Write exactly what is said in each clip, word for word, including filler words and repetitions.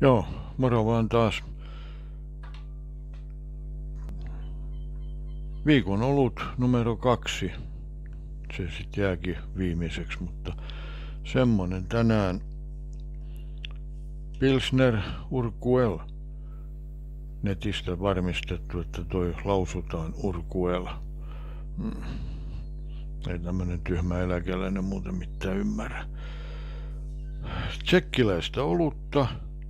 Joo, moro vaan taas. Viikon olut numero kaksi. Se sitten jääkin viimeiseksi, mutta semmonen tänään. Pilsner Urquell. Netistä varmistettu, että toi lausutaan Urquell. Hmm. Ei tämmönen tyhmä eläkeläinen muuten mitään ymmärrä. Tsekkiläistä olutta.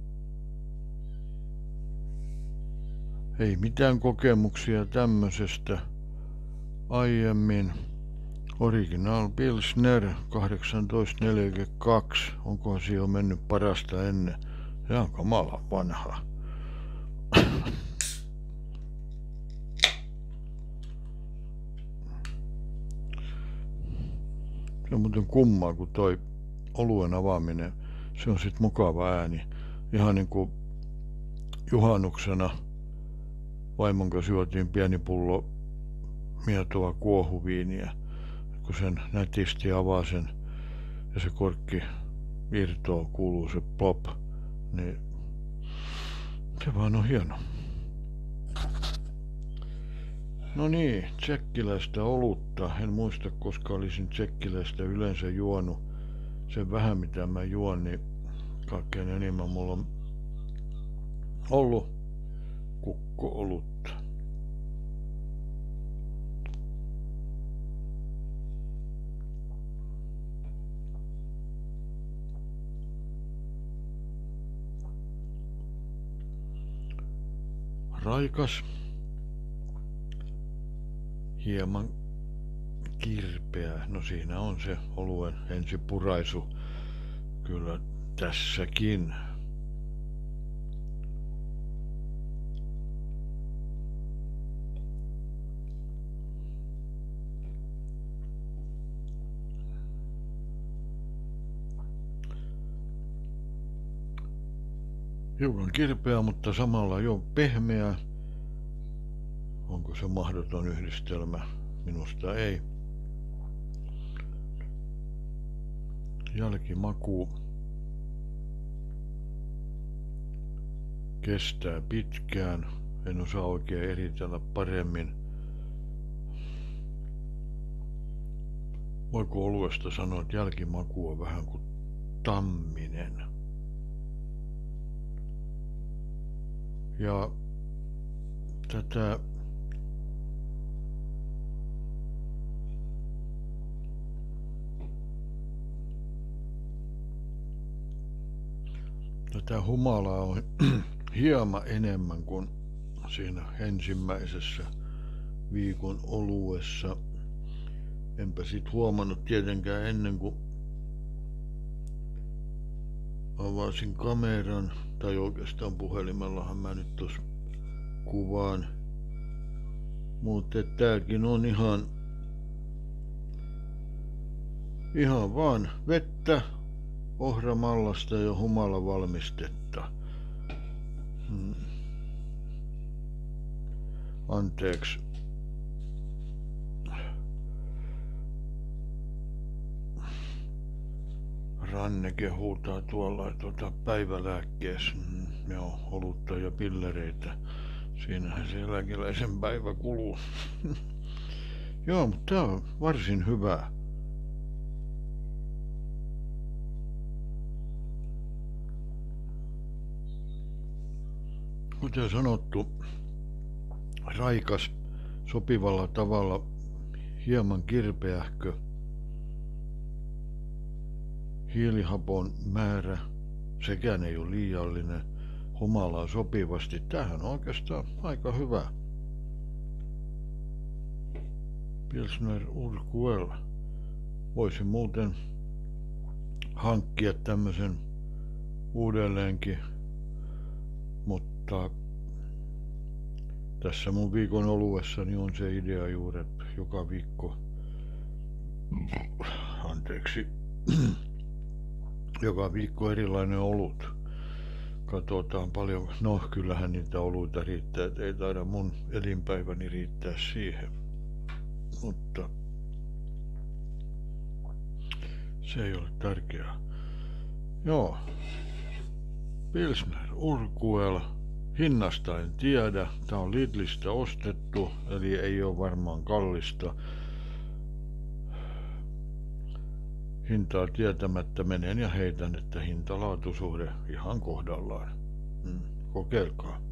Ei mitään kokemuksia tämmöisestä aiemmin. Original Pilsner kahdeksantoista neljäkymmentäkaksi. Onkohan siinä jo mennyt parasta ennen? Se on kamala vanha. Se on muuten kummaa, kun toi oluen avaaminen, se on sit mukava ääni. Ihan niinku juhannuksena vaimon kanssa juotiin pieni pullo mietoa kuohuviiniä. Kun sen nätisti avaa sen ja se korkki irtoo, kuuluu se plop, niin se vaan on hieno. No niin, tsekkiläistä olutta. En muista, koska olisin tsekkiläistä yleensä juonut. Sen vähän mitä mä juon, niin kaikkein enemmän mulla on ollut kukko-olutta. Raikas, hieman kirpeä. No siinä on se oluen ensipuraisu kyllä tässäkin. Hiukan kirpeä, mutta samalla jo pehmeä. Onko se mahdoton yhdistelmä? Minusta ei. Jälkimaku kestää pitkään. En osaa oikein eritellä paremmin. Voiko oluesta sanoa, että jälkimaku on vähän kuin tamminen. Ja tätä tätä humalaa on hieman enemmän kuin siinä ensimmäisessä viikon oluessa. Enpä sit huomannut tietenkään ennen kuin avasin kameran, tai oikeastaan puhelimellahan mä nyt tuossa kuvaan. Mutta tääkin on ihan ihan vaan vettä, ohramallasta ja humalavalmistetta. Hmm. Anteeksi. Ranneke huutaa tuolla tuota päivälääkkeessä. Mm, joo, olutta ja pillereitä. Siinähän se eläkeläisen päivä kuluu. Joo, mutta tää on varsin hyvä. Kuten sanottu, raikas, sopivalla tavalla, hieman kirpeähkö. Hiilihapon määrä, sekään ei ole liiallinen, humalaa sopivasti. Tämähän on oikeastaan aika hyvä. Pilsner Urquell. Voisin muuten hankkia tämmöisen uudelleenkin, mutta tässä mun viikon oluessani on se idea juuri, että joka viikko, anteeksi, joka viikko erilainen olut. Katsotaan paljon, no kyllähän niitä oluita riittää, että ei taida mun elinpäiväni riittää siihen. Mutta se ei ole tärkeää. Joo. Pilsner Urquell. Hinnasta en tiedä. Tää on Lidlistä ostettu, eli ei ole varmaan kallista. Hintaa tietämättä menen ja heitän, että hinta-laatusuhde ihan kohdallaan. Mm, kokeilkaa.